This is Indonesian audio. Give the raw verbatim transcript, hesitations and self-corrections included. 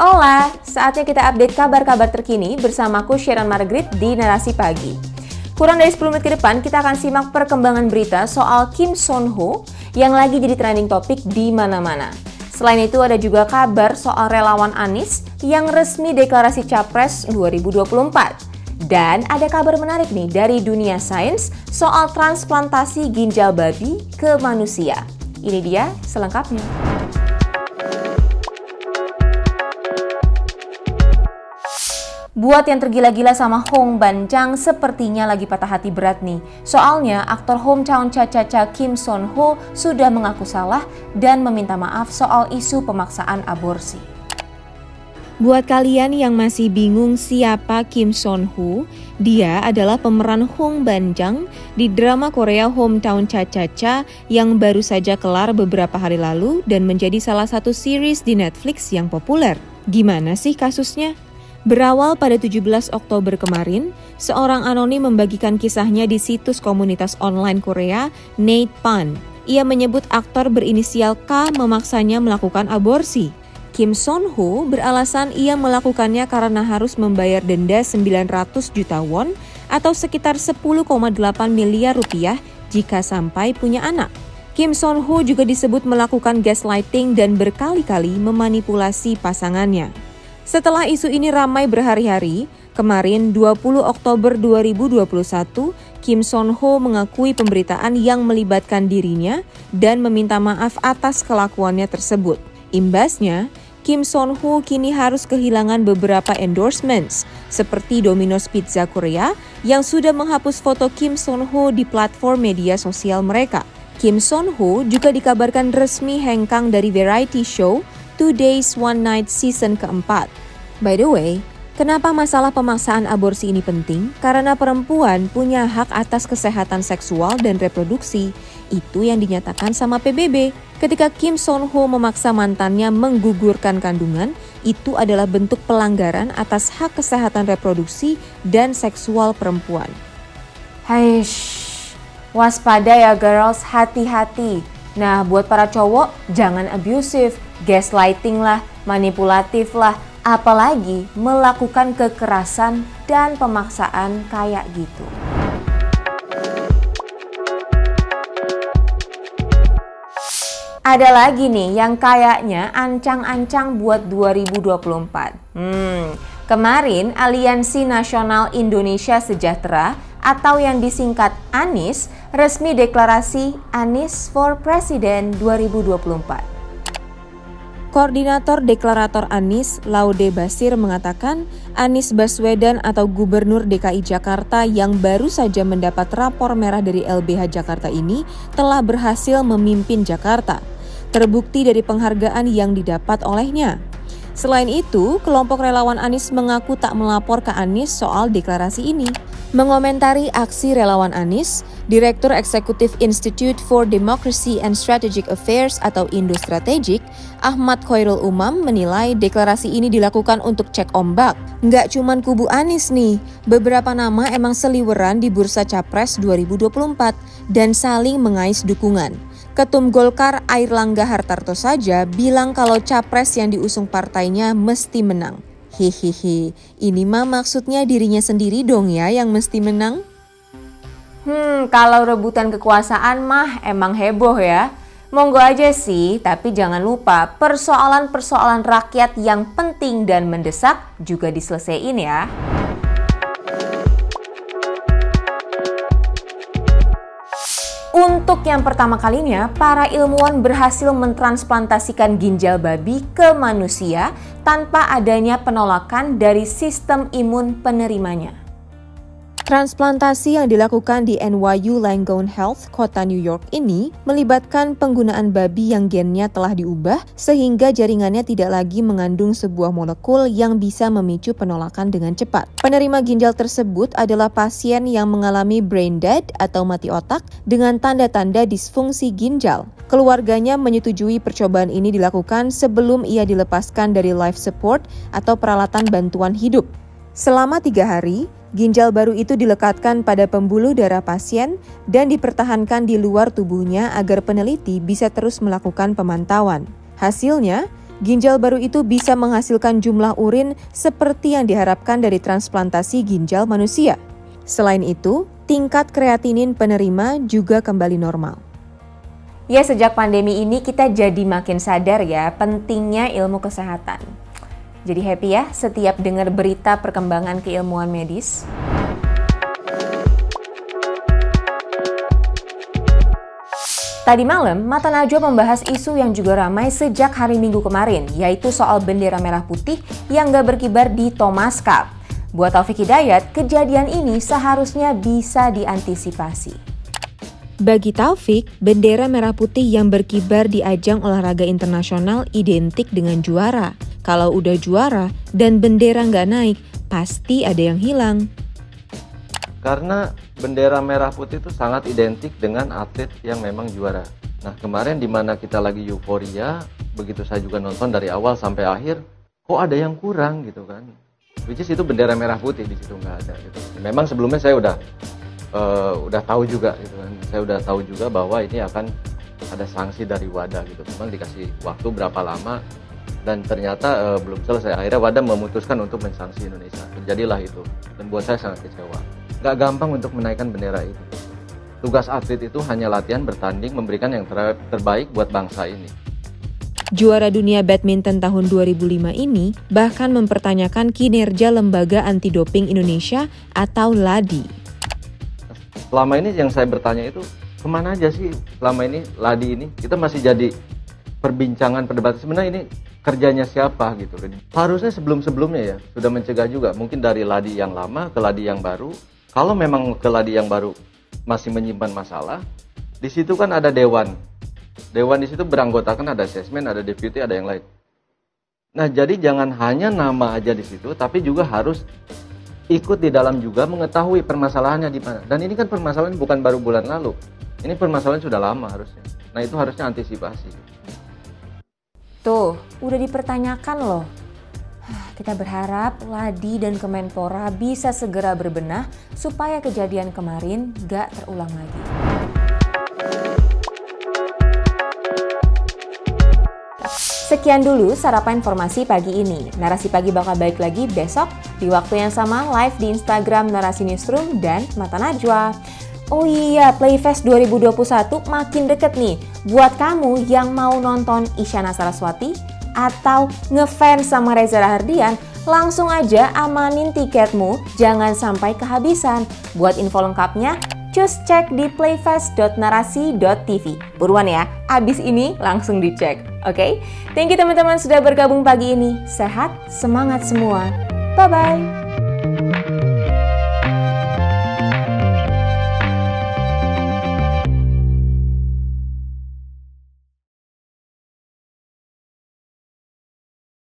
Hola, saatnya kita update kabar-kabar terkini bersamaku Sharon Margaret di Narasi Pagi. Kurang dari sepuluh menit ke depan kita akan simak perkembangan berita soal Kim Son Ho yang lagi jadi trending topik di mana-mana. Selain itu ada juga kabar soal relawan Anies yang resmi deklarasi Capres dua ribu dua puluh empat. Dan ada kabar menarik nih dari dunia sains soal transplantasi ginjal babi ke manusia. Ini dia selengkapnya. Buat yang tergila-gila sama Hong Ban-chang sepertinya lagi patah hati berat nih. Soalnya aktor Hometown Cha-Cha-Cha Kim Son Ho sudah mengaku salah dan meminta maaf soal isu pemaksaan aborsi. Buat kalian yang masih bingung siapa Kim Son Ho, dia adalah pemeran Hong Ban-chang di drama Korea Hometown Cha-Cha-Cha yang baru saja kelar beberapa hari lalu dan menjadi salah satu series di Netflix yang populer. Gimana sih kasusnya? Berawal pada tujuh belas Oktober kemarin, seorang anonim membagikan kisahnya di situs komunitas online Korea, Nate Pan. Ia menyebut aktor berinisial K memaksanya melakukan aborsi. Kim Son Ho beralasan ia melakukannya karena harus membayar denda sembilan ratus juta won atau sekitar sepuluh koma delapan miliar rupiah jika sampai punya anak. Kim Son Ho juga disebut melakukan gaslighting dan berkali-kali memanipulasi pasangannya. Setelah isu ini ramai berhari-hari, kemarin dua puluh Oktober dua ribu dua puluh satu, Kim Son Ho mengakui pemberitaan yang melibatkan dirinya dan meminta maaf atas kelakuannya tersebut. Imbasnya, Kim Son Ho kini harus kehilangan beberapa endorsements, seperti Domino's Pizza Korea yang sudah menghapus foto Kim Son Ho di platform media sosial mereka. Kim Son Ho juga dikabarkan resmi hengkang dari variety show Two Days One Night season keempat. By the way, kenapa masalah pemaksaan aborsi ini penting? Karena perempuan punya hak atas kesehatan seksual dan reproduksi. Itu yang dinyatakan sama P B B. Ketika Kim Son Ho memaksa mantannya menggugurkan kandungan, itu adalah bentuk pelanggaran atas hak kesehatan reproduksi dan seksual perempuan. Haish, waspada ya girls, hati-hati. Nah, buat para cowok, jangan abusive, gaslighting lah, manipulatif lah, apalagi melakukan kekerasan dan pemaksaan kayak gitu. Ada lagi nih yang kayaknya ancang-ancang buat dua ribu dua puluh empat. Hmm, kemarin Aliansi Nasional Indonesia Sejahtera atau yang disingkat ANIS resmi deklarasi Anies for President dua ribu dua puluh empat. Koordinator Deklarator Anies, Laude Bashir mengatakan Anies Baswedan atau Gubernur D K I Jakarta yang baru saja mendapat rapor merah dari L B H Jakarta ini telah berhasil memimpin Jakarta. Terbukti dari penghargaan yang didapat olehnya. Selain itu, kelompok relawan Anies mengaku tak melapor ke Anies soal deklarasi ini. Mengomentari aksi relawan Anies, Direktur Eksekutif Institute for Democracy and Strategic Affairs atau Indo Strategic, Ahmad Khairul Umam menilai deklarasi ini dilakukan untuk cek ombak. Nggak cuman kubu Anies nih, beberapa nama emang seliweran di bursa Capres dua ribu dua puluh empat dan saling mengais dukungan. Ketum Golkar Airlangga Hartarto saja bilang kalau Capres yang diusung partainya mesti menang. Hehehe, ini mah maksudnya dirinya sendiri dong ya yang mesti menang? Hmm, kalau rebutan kekuasaan mah emang heboh ya. Monggo aja sih, tapi jangan lupa persoalan-persoalan rakyat yang penting dan mendesak juga diselesaiin ya. Untuk yang pertama kalinya, para ilmuwan berhasil mentransplantasikan ginjal babi ke manusia tanpa adanya penolakan dari sistem imun penerimanya. Transplantasi yang dilakukan di N Y U Langone Health, kota New York ini melibatkan penggunaan babi yang gennya telah diubah sehingga jaringannya tidak lagi mengandung sebuah molekul yang bisa memicu penolakan dengan cepat. Penerima ginjal tersebut adalah pasien yang mengalami brain dead atau mati otak dengan tanda-tanda disfungsi ginjal. Keluarganya menyetujui percobaan ini dilakukan sebelum ia dilepaskan dari life support atau peralatan bantuan hidup. Selama tiga hari, ginjal baru itu dilekatkan pada pembuluh darah pasien dan dipertahankan di luar tubuhnya agar peneliti bisa terus melakukan pemantauan. Hasilnya, Ginjal baru itu bisa menghasilkan jumlah urin seperti yang diharapkan dari transplantasi ginjal manusia. Selain itu, tingkat kreatinin penerima juga kembali normal. Ya, sejak pandemi ini kita jadi makin sadar ya pentingnya ilmu kesehatan. Jadi happy ya setiap dengar berita perkembangan keilmuan medis. Tadi malam, Mata Najwa membahas isu yang juga ramai sejak hari Minggu kemarin, yaitu soal bendera merah putih yang gak berkibar di Thomas Cup. Buat Taufik Hidayat, kejadian ini seharusnya bisa diantisipasi. Bagi Taufik, bendera merah putih yang berkibar di ajang olahraga internasional identik dengan juara. Kalau udah juara dan bendera nggak naik, pasti ada yang hilang. Karena bendera merah putih itu sangat identik dengan atlet yang memang juara. Nah, kemarin di mana kita lagi euforia, begitu saya juga nonton dari awal sampai akhir, kok ada yang kurang gitu kan. Which is itu bendera merah putih di situ nggak ada gitu. Memang sebelumnya saya udah uh, udah tahu juga gitu kan. Saya udah tahu juga bahwa ini akan ada sanksi dari WADA gitu. Memang dikasih waktu berapa lama dan ternyata uh, belum selesai. Akhirnya WADA memutuskan untuk mensanksi Indonesia. Terjadilah itu dan buat saya sangat kecewa. Gak gampang untuk menaikkan bendera itu. Tugas atlet itu hanya latihan, bertanding, memberikan yang ter terbaik buat bangsa ini. Juara dunia badminton tahun dua ribu lima ini bahkan mempertanyakan kinerja Lembaga Anti-Doping Indonesia atau LADI. Selama ini yang saya bertanya itu, kemana aja sih selama ini LADI ini? Kita masih jadi perbincangan, perdebatan. Sebenarnya ini kerjanya siapa gitu. Harusnya sebelum-sebelumnya ya, sudah mencegah juga. Mungkin dari LADI yang lama ke LADI yang baru. Kalau memang ke LADI yang baru masih menyimpan masalah, di situ kan ada dewan. Dewan di situ beranggotakan ada asesmen, ada deputi, ada yang lain. Nah, jadi jangan hanya nama aja di situ, tapi juga harus ikut di dalam juga mengetahui permasalahannya di mana. Dan ini kan permasalahan bukan baru bulan lalu. Ini permasalahan sudah lama harusnya. Nah, itu harusnya antisipasi. Tuh, udah dipertanyakan loh. Kita berharap LADI dan Kemenpora bisa segera berbenah supaya kejadian kemarin gak terulang lagi. Sekian dulu sarapan informasi pagi ini. Narasi Pagi bakal balik lagi besok di waktu yang sama live di Instagram Narasi Newsroom dan Mata Najwa. Oh iya, Playfest dua ribu dua puluh satu makin deket nih. Buat kamu yang mau nonton Isyana Saraswati atau ngefans sama Reza Rahardian, langsung aja amanin tiketmu, jangan sampai kehabisan. Buat info lengkapnya, cus cek di playfest dot narasi dot t v. Buruan ya, abis ini langsung dicek. Oke, okay? Thank you teman-teman sudah bergabung pagi ini. Sehat, semangat semua. Bye-bye.